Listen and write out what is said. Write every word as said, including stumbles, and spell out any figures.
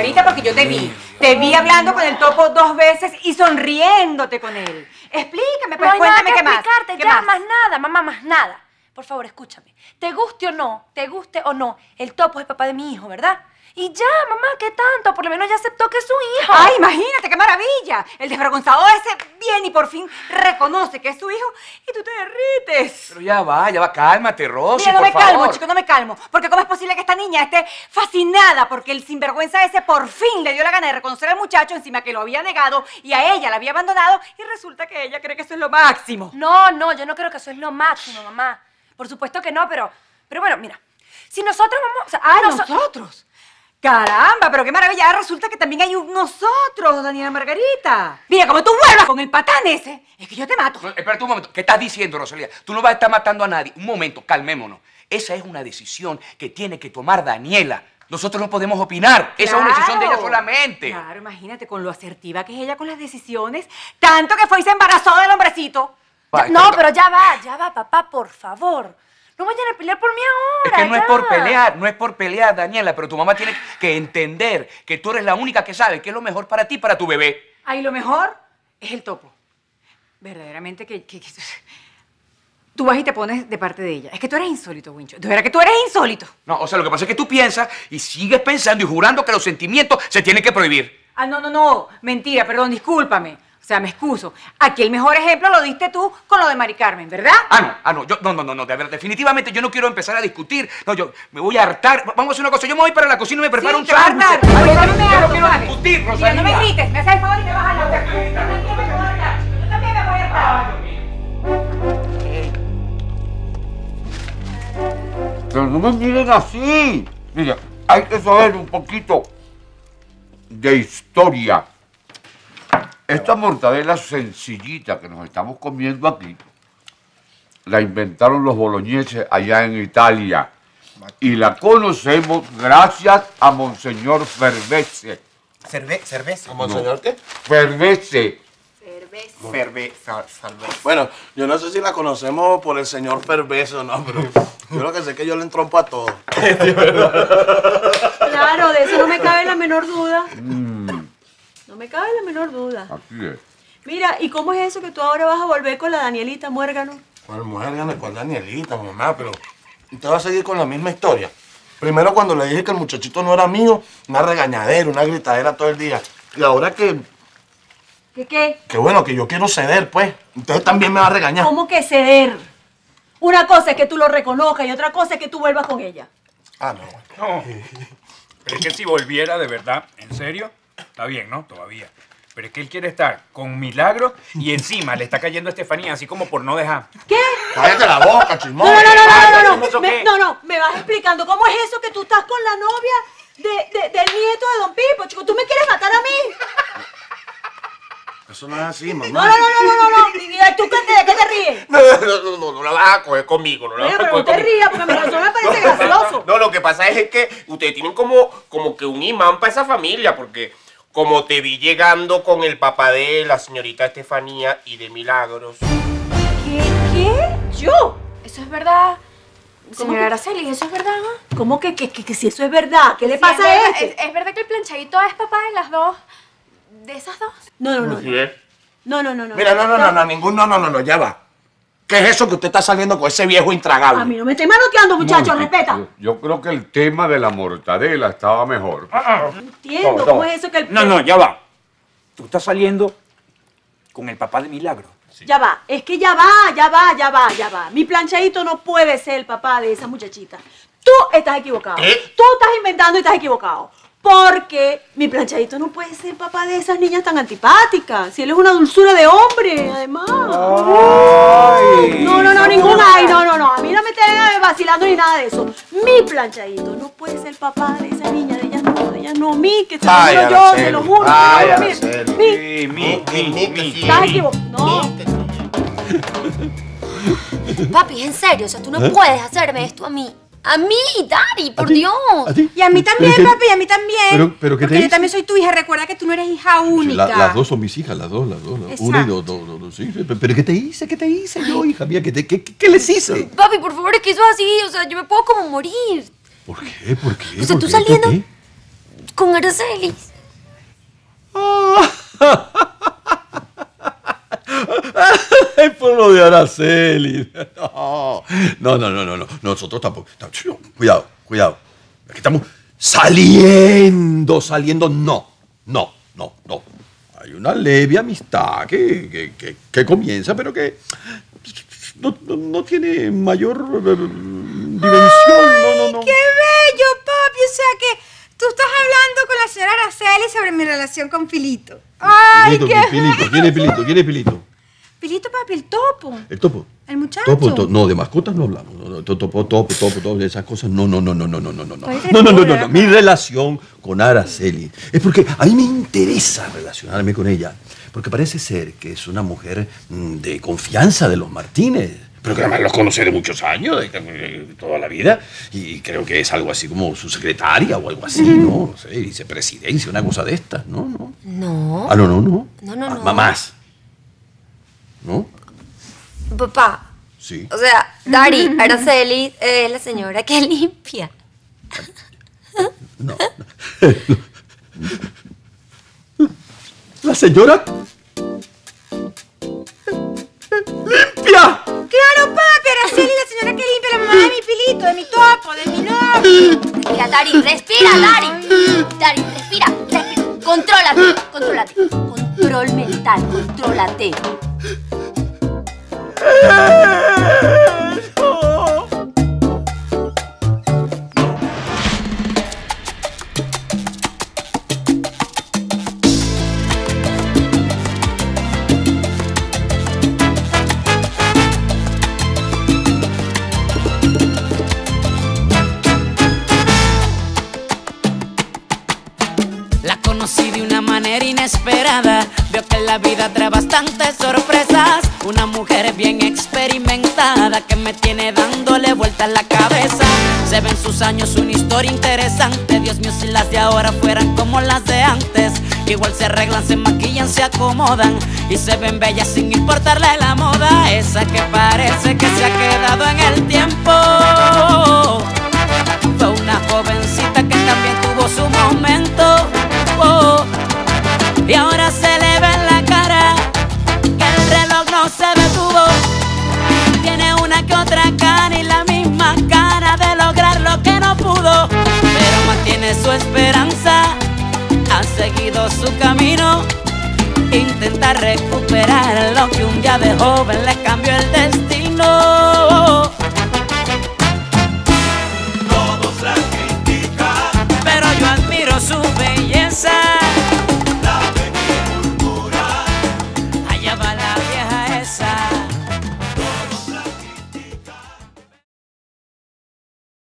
Margarita, porque yo te vi. Te vi hablando con el topo dos veces y sonriéndote con él. Explícame, pues, no hay cuéntame nada que qué más. explicarte, ¿Qué ya, más? más nada, mamá, más nada. Por favor, escúchame. Te guste o no, te guste o no, el topo es el papá de mi hijo, ¿verdad? Y ya, mamá, ¿qué tanto? Por lo menos ya aceptó que es su hijo. ¡Ay, imagínate, qué maravilla! El desvergonzado ese viene y por fin reconoce que es su hijo y tú te derrites. Pero ya va, ya va, cálmate, Rosy, Mira, no por me favor. calmo, chico, no me calmo. Porque ¿cómo es posible que esta niña esté fascinada porque el sinvergüenza ese por fin le dio la gana de reconocer al muchacho encima que lo había negado y a ella la había abandonado y resulta que ella cree que eso es lo máximo? No, no, yo no creo que eso es lo máximo, mamá. Por supuesto que no, pero... Pero bueno, mira. Si nosotros vamos... O sea, ¡Ah, noso- nosotros! ¡Caramba! Pero qué maravilla. Ahora resulta que también hay un nosotros, Daniela Margarita. Mira, como tú vuelvas con el patán ese, es que yo te mato. No, espérate un momento. ¿Qué estás diciendo, Rosalía? Tú no vas a estar matando a nadie. Un momento, calmémonos. Esa es una decisión que tiene que tomar Daniela. Nosotros no podemos opinar. Esa es una decisión de ella solamente. Claro, imagínate con lo asertiva que es ella con las decisiones. Tanto que fue y se embarazó del hombrecito. Ya- no, pero ya va, ya va, papá, por favor. No vayan a pelear por mí Es ahora, que no es ya. por pelear, no es por pelear, Daniela, pero tu mamá tiene que entender que tú eres la única que sabe qué es lo mejor para ti y para tu bebé. Ahí lo mejor es el topo. Verdaderamente que, que- que- Tú vas y te pones de parte de ella. Es que tú eres insólito, Wincho. De verdad que tú eres insólito. No, o sea, lo que pasa es que tú piensas y sigues pensando y jurando que los sentimientos se tienen que prohibir. Ah, no, no, no. Mentira, perdón, discúlpame. O sea, me excuso. Aquí el mejor ejemplo lo diste tú con lo de Mari Carmen, ¿verdad? Ah, no, ah, no, yo, no, no, no, no, de verdad, definitivamente yo no quiero empezar a discutir. No, yo me voy a hartar. Vamos a hacer una cosa, yo me voy para la cocina y me preparo Sí, un te vas a sándwich. hartar. Ay, Yo no, no me yo no harto, quiero ¿sabes? discutir, Mira, Rosalía. no me grites, me haces el favor y me vas a hartar. Yo también me voy a hartar. Yo también me voy a hartar. Pero no me miren así. Mira, hay que saber un poquito de historia. Esta mortadela sencillita que nos estamos comiendo aquí, la inventaron los boloñeses allá en Italia. Y la conocemos gracias a Monseñor Fervese. Cerve cerveza. ¿Cómo, señor qué? Fervese. Cerveza. Cerveza. Bueno, yo no sé si la conocemos por el señor Perverso o no, pero yo lo que sé es que yo le entrompo a todo. Claro, de eso no me cabe la menor duda. Mm, No me cabe la menor duda. así es. Mira, ¿y cómo es eso que tú ahora vas a volver con la Danielita Muérgano? ¿Cuál mujer gana con Danielita, mamá? Pero usted va a seguir con la misma historia. Primero cuando le dije que el muchachito no era mío, una regañadera, una gritadera todo el día. Y ahora que, ¿Qué qué? que bueno, que yo quiero ceder, pues, usted también me va a regañar. ¿Cómo que ceder? Una cosa es que tú lo reconozcas y otra cosa es que tú vuelvas con ella. Ah, no, bueno. No. Pero es que si volviera de verdad, en serio, está bien, ¿no? Todavía. Pero es que él quiere estar con Milagro y encima le está cayendo a Estefanía, así como por no dejar. ¿Qué? Cállate la boca, chismoso. No, no, no, no, no, no, no, ¿Eso me, qué? no, no, me vas explicando cómo es eso que tú estás con la novia de, de- del nieto de Don Pipo, chico. ¿Tú me quieres matar a mí? Eso no es así, mamá. No, no, no, no, no, no, no. ¿Y tú qué te, de qué te ríes? No, no, no, no, no la vas a coger conmigo. No la Oye, vas a pero no coger te conmigo. rías porque mi razón me parece gracioso. No, lo que pasa es que ustedes tienen como, como que un imán para esa familia, porque como te vi llegando con el papá de la señorita Estefanía y de Milagros. ¿Qué? ¿Qué? ¿Yo? Eso es verdad. ¿Cómo Señora que- Araceli, ¿eso es verdad? ¿Cómo que, que, que, que si eso es verdad? ¿Qué le Sí, pasa es a verdad, este? ¿Es, es verdad que el planchadito es papá de las dos? ¿De esas dos? No, no, no. ¿Sí es? No, no, no, no. Mira, no, no, no, no, ningún, no, no, no, no, ya va. ¿Qué es eso que usted está saliendo con ese viejo intragable? A mí no me esté manoteando, muchachos, No, respeta. Yo, yo creo que el tema de la mortadela estaba mejor. No entiendo, No, ¿cómo no. es eso que el... No, no, ya va. Tú estás saliendo con el papá de Milagro. Ya va, es que ya va, ya va, ya va, ya va. Mi planchadito no puede ser el papá de esa muchachita. Tú estás equivocado. ¿Qué? Tú estás inventando y estás equivocado. Porque mi planchadito no puede ser papá de esas niñas tan antipáticas. Si él es una dulzura de hombre, además. No, no, no, ningún ay, no, no, no. A mí no me estén vacilando ni nada de eso. Mi planchadito no puede ser papá de esa niña, de ellas no, de ellas no. Mi, que te lo Ay, juro yo, Araceli, te lo juro. ay, te lo juro, Araceli. mi, mi. Sí, mi, mi, Mi, mi. mi. Estás equivocado. No. Papi, en serio, o sea, tú no puedes hacerme esto a mí. A mí, Dari, por Dios. ¿A ti? Y a mí también, ¿Pero qué? papi, y a mí también. Pero- pero ¿qué te Porque yo hice? también soy tu hija. Recuerda que tú no eres hija única. La- las dos son mis hijas, las dos, las dos. las- Una y dos, dos, dos, dos, sí. Pero pero ¿qué te hice? ¿Qué te hice yo, hija mía? ¿Qué, te- qué, qué- qué les hice? Papi, por favor, es que eso es así, o sea, yo me puedo como morir. ¿Por qué? ¿Por qué? O sea, ¿Por tú qué? saliendo- ¿Por qué? con Araceli. Por lo de Araceli. No, no, no, no, no. Nosotros tampoco. Cuidado, cuidado. Es que estamos saliendo, saliendo. No, no, no, no. Hay una leve amistad que, que, que, que comienza, pero que no, no, no tiene mayor uh, dimensión. No, no, no. ¡Qué bello, papi! O sea que tú estás hablando con la señora Araceli sobre mi relación con Pilito. ¡Ay, Pilito, qué Pilito, bello! ¿quién es Pilito? ¿Quién es Pilito? Pilito, papi, el topo. ¿El topo? El muchacho. Topo, to- no, de mascotas no hablamos. No, no, topo, topo, topo, topo, de esas cosas. No, no, no, no, no, no, no, no. No, Oye, no, no, no, no, ¿verdad? no. Mi relación con Araceli es porque a mí me interesa relacionarme con ella. Porque parece ser que es una mujer mm, de confianza de los Martínez. Pero que además los conoce de muchos años, de, de toda la vida. Y creo que es algo así como su secretaria o algo así, ¿no? No sé, vicepresidencia, una cosa de estas, ¿no? ¿No? No. Ah, no, no, no. No, no, Ah, no. mamás. ¿No? Papá. Sí. O sea, Dari, Araceli es la señora que limpia. No. La señora limpia. Claro, papi, Araceli, la señora que limpia, la mamá de mi Pilito, de mi topo, de mi novio. Respira, Dari, respira, Dari. Dari, respira, respira. Contrólate, contrólate. Control mental, contrólate. La conocí de una manera inesperada. Veo que la vida trae bastantes sorpresas. Una mujer bien experimentada que me tiene dándole vueltas la cabeza. Se ve en sus años una historia interesante. Dios mío, si las de ahora fueran como las de antes. Que igual se arreglan, se maquillan, se acomodan y se ven bellas sin importarle la moda. Esa que parece que se ha quedado en el tiempo. Fue una jovencita que también tuvo su momento. Oh, y ahora se le ve en la cara que el reloj no se detuvo. Tiene una que otra cara y la misma cara de lograr lo que no pudo, pero mantiene su esperanza, ha seguido su camino, intenta recuperar lo que un día de joven le cambió el destino.